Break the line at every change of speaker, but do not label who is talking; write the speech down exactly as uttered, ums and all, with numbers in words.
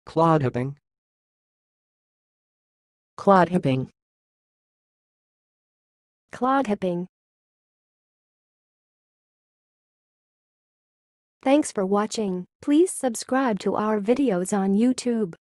clodhopping,
clodhopping,
clodhopping. Thanks for watching. Please subscribe to our videos on YouTube.